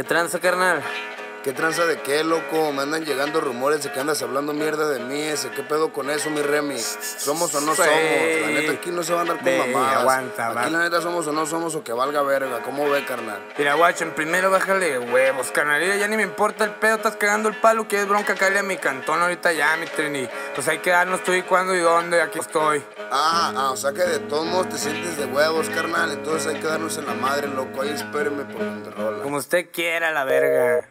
¿Qué tranza, carnal? ¿Qué tranza de qué, loco? Me andan llegando rumores de que andas hablando mierda de mí. ¿Qué pedo con eso, mi Remy? ¿Somos o no somos? La neta aquí no se va a andar con mamadas. Aguanta, aquí la neta somos o no somos o que valga verga. ¿Cómo ve, carnal? Mira, guacho, primero bájale huevos, carnal. Ya ni me importa el pedo, estás cagando el palo. ¿Quieres bronca? Cállale a mi cantón ahorita ya, mi trini. Pues hay que darnos tú y cuándo y dónde. Aquí estoy. O sea que de todos modos te sientes de huevos, carnal. Entonces hay que darnos en la madre, loco. Ahí espéreme por donde rola. Como usted quiera, la verga.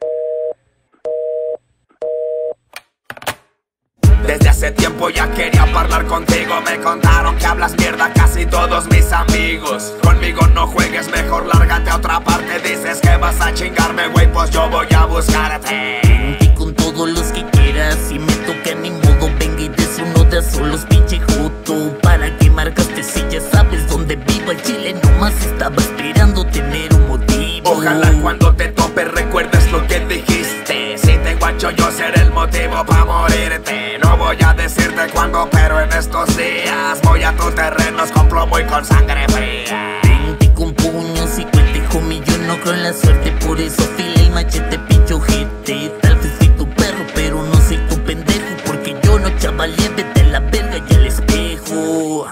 Desde hace tiempo ya quería hablar contigo. Me contaron que hablas mierda casi todos mis amigos. Conmigo no juegues, mejor lárgate a otra parte. Dices que vas a chingarme, güey, pues yo voy a buscarte. Vente con todos los que quieras. Si me toca ni modo, venga y des uno de solos, pinche joto. ¿Para qué marcaste si ya sabes dónde vivo? El chile nomás estaba esperando tener un motivo. Ojalá cuando te tope recuerdes lo que dijiste. Si te guacho yo seré el motivo pa' morirte. No voy a decirte cuándo, pero en estos días voy a tus terrenos con plomo y con sangre fría. Vente con puños y cuente, homie, yo no creo en la suerte. Por eso afila el machete, pincho gente. Tal vez soy tu perro, pero no soy tu pendejo. Porque yo no chavalé, vete a la verga y al espejo.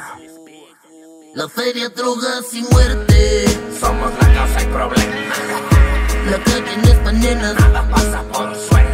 La feria, drogas y muerte. Somos la causa y problema. La calle no es pa' nenas. Nada pasa por suerte.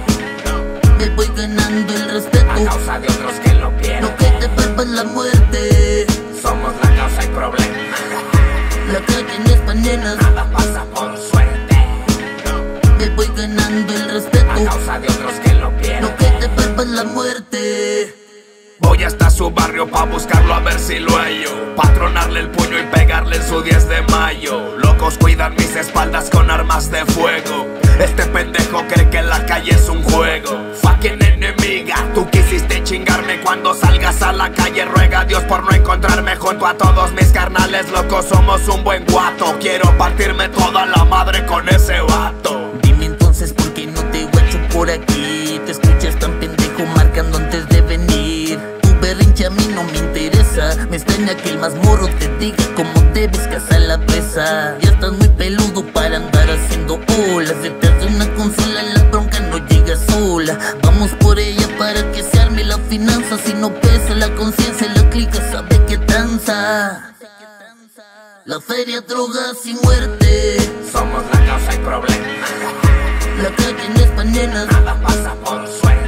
Me voy ganando el respeto A causa de otros que lo pierden. No que te vuelvas la muerte. Somos la causa y problema. La calle no es pa' nenas. Nada pasa por suerte. Me voy ganando el respeto A causa de otros que lo pierden. No que te vuelvas la muerte. Voy hasta su barrio pa' buscarlo a ver si lo hallo. Patronarle el puño y pegarle en su 10 de mayo. Locos cuidan mis espaldas con armas de fuego. Este pendejo cree que la calle es un juego. Fucking enemiga, tú quisiste chingarme. Cuando salgas a la calle ruega a Dios por no encontrarme junto a todos mis carnales. Locos, somos un buen guato. Quiero partirme toda la madre con ese vato. Dime entonces por qué no te guacho por aquí. Te escuchas tan pendejo marcando antes de venir. Tu berrinche a mí no me interesa. Me extraña que el más morro te diga cómo debes cazar la presa. Ya estás muy peludo para andar haciendo olas. Detrás de una consola la bronca no llega sola. Vamos por ella para que se arme la finanza. Si no pesa la conciencia, la clica sabe que danza. La feria, drogas y muerte. Somos la causa y problema. La calle no es pa' nenas. Nada pasa por suerte.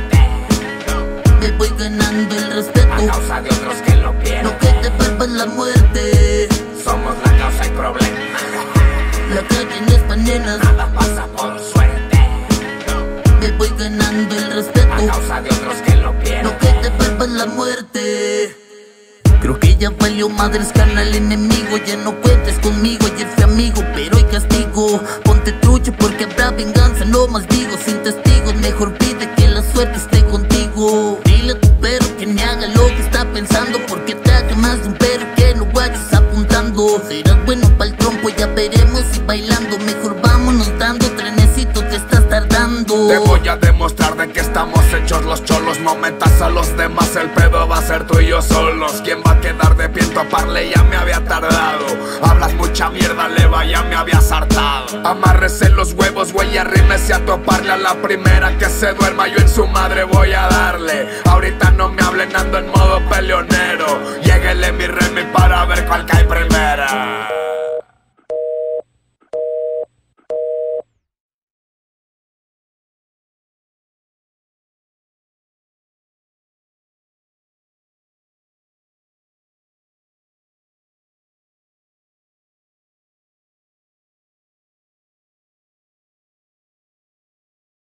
Me voy ganando el respeto A causa de otros que lo pierden. No que te vuelvas la muerte. Somos la causa y problema. La calle no es pa' nenas. Nada pasa por suerte. Me voy ganando el respeto A causa de otros que lo pierden. No que te vuelvas la muerte. Creo que ya valió madres, carnal enemigo. Ya no cuentes conmigo, ayer fui amigo, pero hay castigo. Ponte trucho porque habrá venganza, no más digo. Sin testigos, mejor pide que la suerte esté contigo. Dile a tu perro que ni haga lo que está pensando, porque te haga más de un perro que no vayas apuntando. Serás bueno pa'l trompo, ya veremos si bailando. Mejor vámonos dando, trenecito te estás tardando. Te voy a demostrar de que estamos hechos los cholos. No metas a los demás, el pedo va a ser tú y yo solos. ¿Quién va a quedar de pie en toparle? Ya me había tardado. Hablas mucha mierda, leva, ya me había hartado. Amárrese los huevos, güey, arrímese a toparle. A la primera que se duerma yo en su madre voy a darle. Ahorita no me hablen, ando en modo peleonero. Lléguele mi Remy para ver cuál cae primera.